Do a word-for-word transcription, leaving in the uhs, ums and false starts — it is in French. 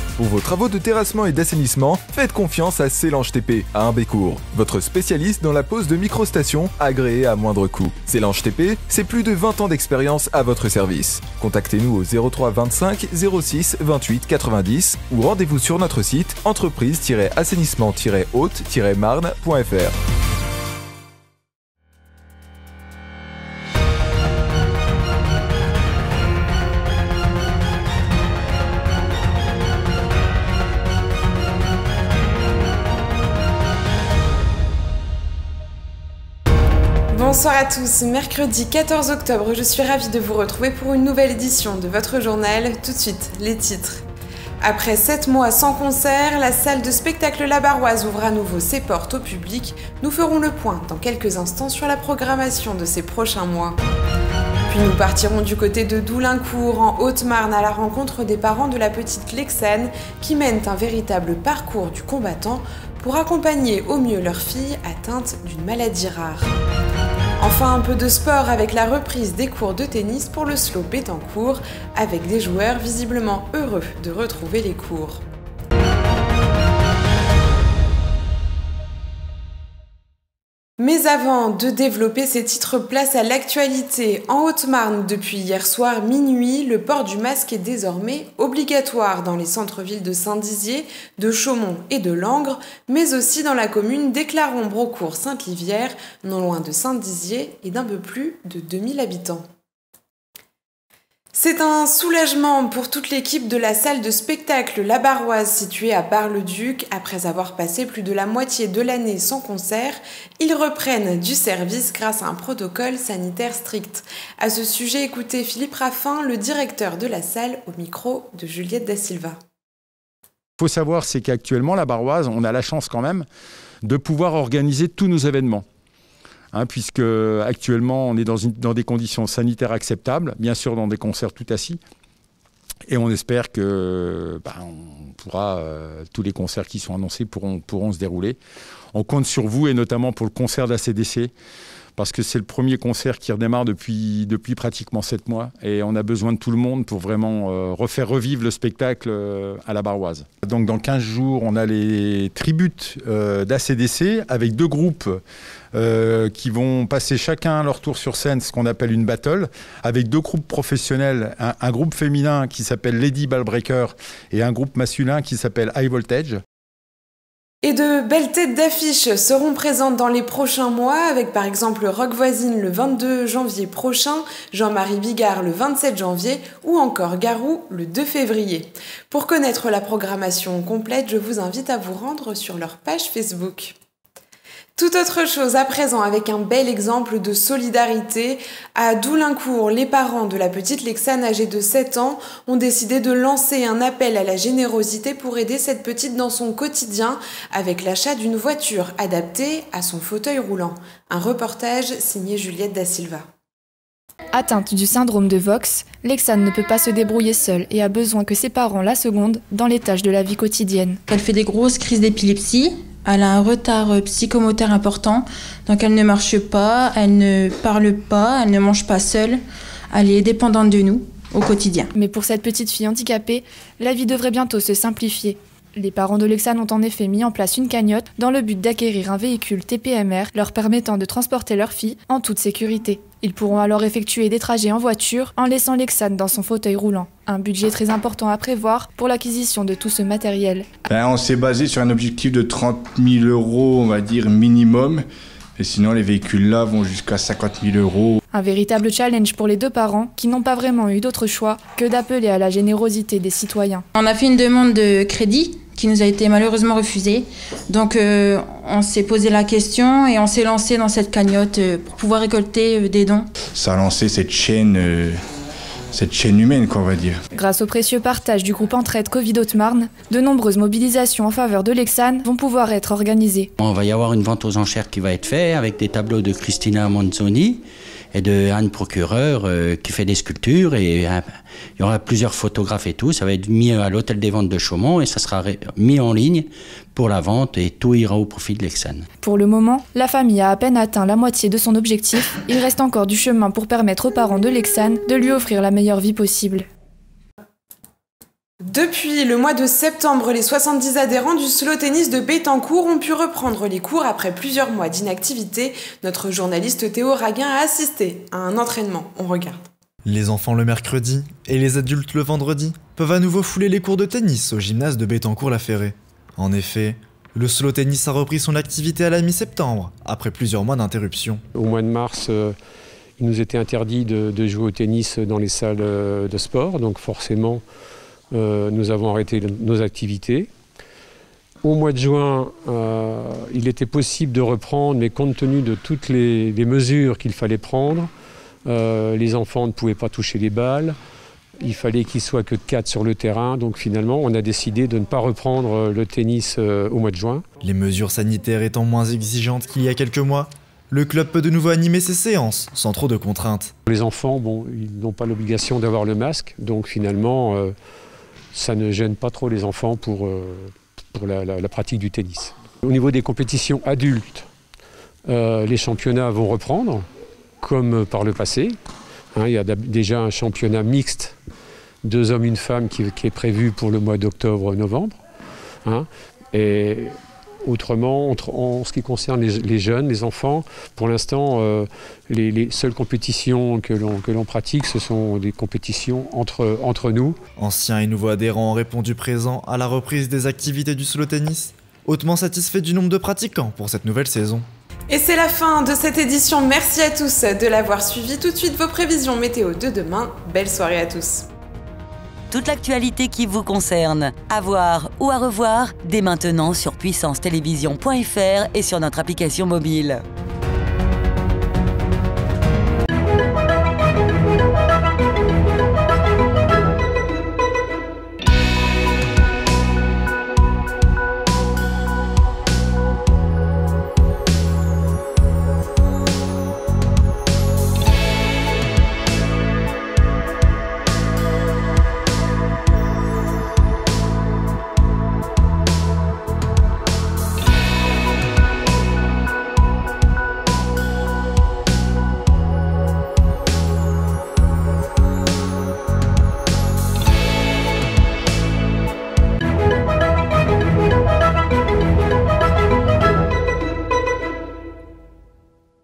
Pour vos travaux de terrassement et d'assainissement, faites confiance à Célange T P à Humbécourt, votre spécialiste dans la pose de microstations agréées à moindre coût. Célange T P, c'est plus de vingt ans d'expérience à votre service. Contactez-nous au zéro trois vingt-cinq zéro six vingt-huit quatre-vingt-dix ou rendez-vous sur notre site entreprise tiret assainissement tiret haute tiret marne point f r. Bonsoir à tous, mercredi quatorze octobre, je suis ravie de vous retrouver pour une nouvelle édition de votre journal. Tout de suite, les titres. Après sept mois sans concert, la salle de spectacle La Barroise ouvre à nouveau ses portes au public. Nous ferons le point dans quelques instants sur la programmation de ces prochains mois. Puis nous partirons du côté de Doulincourt, en Haute-Marne, à la rencontre des parents de la petite Lexane qui mènent un véritable parcours du combattant pour accompagner au mieux leur fille atteinte d'une maladie rare. Enfin, un peu de sport avec la reprise des cours de tennis pour le S L O Bettencourt, avec des joueurs visiblement heureux de retrouver les cours. Mais avant de développer ces titres, place à l'actualité. En Haute-Marne, depuis hier soir minuit, le port du masque est désormais obligatoire dans les centres-villes de Saint-Dizier, de Chaumont et de Langres, mais aussi dans la commune d'Éclaron-Braucourt-Sainte-Livière, non loin de Saint-Dizier et d'un peu plus de deux mille habitants. C'est un soulagement pour toute l'équipe de la salle de spectacle La Barroise située à Bar-le-Duc. Après avoir passé plus de la moitié de l'année sans concert, ils reprennent du service grâce à un protocole sanitaire strict. À ce sujet, écoutez Philippe Raffin, le directeur de la salle, au micro de Juliette Da Silva. Il faut savoir, c'est qu'actuellement, La Barroise, on a la chance quand même de pouvoir organiser tous nos événements. Hein, puisque actuellement on est dans, une, dans des conditions sanitaires acceptables, bien sûr dans des concerts tout assis, et on espère que bah, on pourra, euh, tous les concerts qui sont annoncés pourront, pourront se dérouler. On compte sur vous et notamment pour le concert de l'A C D C, parce que c'est le premier concert qui redémarre depuis, depuis pratiquement sept mois et on a besoin de tout le monde pour vraiment euh, refaire revivre le spectacle euh, à La Barroise. Donc dans quinze jours, on a les tributes euh, d'A C D C avec deux groupes euh, qui vont passer chacun à leur tour sur scène, ce qu'on appelle une battle, avec deux groupes professionnels, un, un groupe féminin qui s'appelle Lady Ballbreaker et un groupe masculin qui s'appelle High Voltage. Et de belles têtes d'affiche seront présentes dans les prochains mois, avec par exemple Rock Voisine le vingt-deux janvier prochain, Jean-Marie Bigard le vingt-sept janvier ou encore Garou le deux février. Pour connaître la programmation complète, je vous invite à vous rendre sur leur page Facebook. Tout autre chose à présent avec un bel exemple de solidarité. À Doulincourt, les parents de la petite Lexane âgée de sept ans ont décidé de lancer un appel à la générosité pour aider cette petite dans son quotidien avec l'achat d'une voiture adaptée à son fauteuil roulant. Un reportage signé Juliette Da Silva. Atteinte du syndrome de Vox, Lexane ne peut pas se débrouiller seule et a besoin que ses parents la secondent dans les tâches de la vie quotidienne. Elle fait des grosses crises d'épilepsie. Elle a un retard psychomoteur important, donc elle ne marche pas, elle ne parle pas, elle ne mange pas seule. Elle est dépendante de nous au quotidien. Mais pour cette petite fille handicapée, la vie devrait bientôt se simplifier. Les parents de Lexane ont en effet mis en place une cagnotte dans le but d'acquérir un véhicule T P M R leur permettant de transporter leur fille en toute sécurité. Ils pourront alors effectuer des trajets en voiture en laissant Lexane dans son fauteuil roulant. Un budget très important à prévoir pour l'acquisition de tout ce matériel. Ben, on s'est basé sur un objectif de trente mille euros, on va dire minimum. Et sinon, les véhicules-là vont jusqu'à cinquante mille euros. Un véritable challenge pour les deux parents qui n'ont pas vraiment eu d'autre choix que d'appeler à la générosité des citoyens. On a fait une demande de crédit qui nous a été malheureusement refusée. Donc euh, on s'est posé la question et on s'est lancé dans cette cagnotte euh, pour pouvoir récolter euh, des dons. Ça a lancé cette chaîne, euh, cette chaîne humaine, quoi, on va dire. Grâce au précieux partage du groupe Entraide Covid Haute-Marne, de nombreuses mobilisations en faveur de Lexane vont pouvoir être organisées. On va y avoir une vente aux enchères qui va être faite avec des tableaux de Cristina Manzoni et de Anne Procureur euh, qui fait des sculptures et euh, il y aura plusieurs photographes et tout. Ça va être mis à l'hôtel des ventes de Chaumont et ça sera mis en ligne pour la vente et tout ira au profit de Lexane. Pour le moment, la famille a à peine atteint la moitié de son objectif. Il reste encore du chemin pour permettre aux parents de Lexane de lui offrir la meilleure vie possible. Depuis le mois de septembre, les soixante-dix adhérents du slow tennis de Bettencourt ont pu reprendre les cours après plusieurs mois d'inactivité. Notre journaliste Théo Raguin a assisté à un entraînement. On regarde. Les enfants le mercredi et les adultes le vendredi peuvent à nouveau fouler les cours de tennis au gymnase de Bettencourt-la-Ferrée. En effet, le slow tennis a repris son activité à la mi-septembre, après plusieurs mois d'interruption. Au mois de mars, euh, il nous était interdit de, de jouer au tennis dans les salles euh, de sport, donc forcément, euh, nous avons arrêté nos activités. Au mois de juin, euh, il était possible de reprendre, mais compte tenu de toutes les, les mesures qu'il fallait prendre, euh, les enfants ne pouvaient pas toucher les balles. Il fallait qu'il ne soit que quatre sur le terrain, donc finalement on a décidé de ne pas reprendre le tennis au mois de juin. Les mesures sanitaires étant moins exigeantes qu'il y a quelques mois, le club peut de nouveau animer ses séances sans trop de contraintes. Les enfants, bon, ils n'ont pas l'obligation d'avoir le masque, donc finalement euh, ça ne gêne pas trop les enfants pour, euh, pour la, la, la pratique du tennis. Au niveau des compétitions adultes, euh, les championnats vont reprendre, comme par le passé. Hein, il y a déjà un championnat mixte, deux hommes, une femme, qui, qui est prévu pour le mois d'octobre-novembre. Hein, et autrement, entre, en ce qui concerne les, les jeunes, les enfants, pour l'instant, euh, les, les seules compétitions que l'on que l'on pratique, ce sont des compétitions entre, entre nous. Anciens et nouveaux adhérents ont répondu présent à la reprise des activités du slow tennis, hautement satisfaits du nombre de pratiquants pour cette nouvelle saison. Et c'est la fin de cette édition. Merci à tous de l'avoir suivi. Tout de suite, vos prévisions météo de demain. Belle soirée à tous. Toute l'actualité qui vous concerne, à voir ou à revoir, dès maintenant sur puissance télévision point F R et sur notre application mobile.